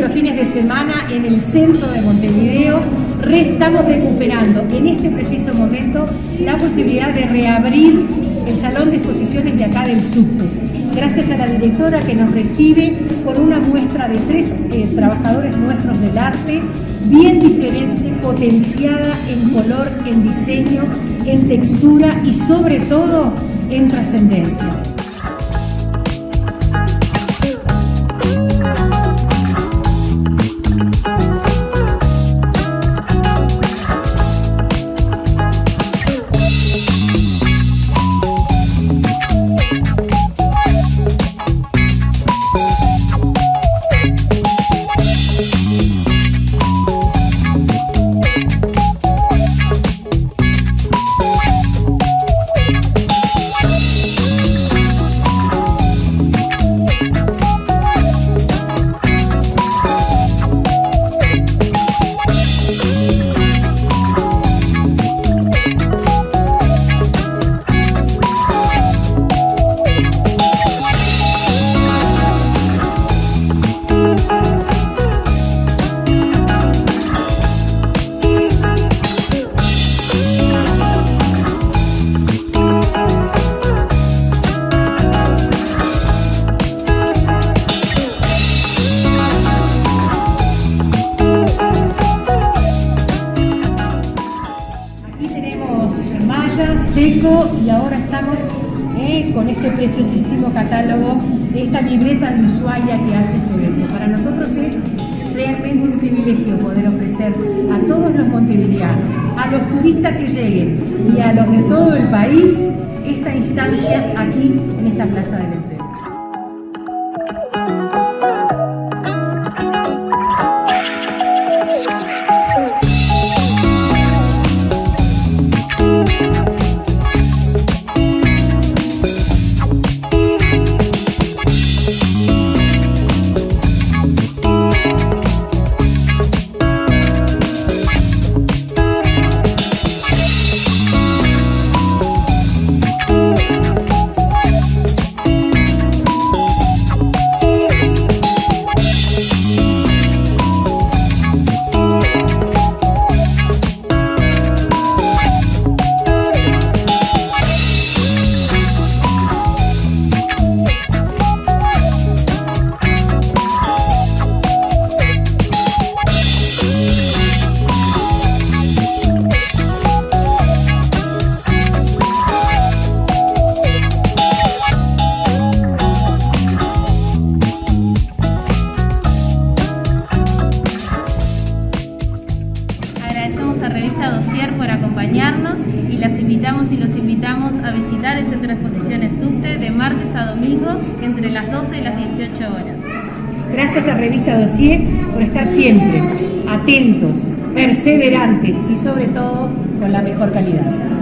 los fines de semana en el centro de Montevideo. Estamos recuperando en este preciso momento la posibilidad de reabrir el salón de exposiciones de acá del subte. Gracias a la directora que nos recibe con una muestra de 3 trabajadores nuestros del arte, bien diferente, potenciada en color, en diseño, en textura y sobre todo en trascendencia. Seco, y ahora estamos con este preciosísimo catálogo de esta libreta de Ushuaia que hace Cedeso. Para nosotros es realmente un privilegio poder ofrecer a todos los montevideanos, a los turistas que lleguen y a los de todo el país esta instancia aquí en esta Plaza del Entreno. Por acompañarnos y las invitamos y los invitamos a visitar el Centro de Exposiciones Subte de martes a domingo entre las 12 y las 18 horas. Gracias a Revista Dossier por estar siempre atentos, perseverantes y sobre todo con la mejor calidad.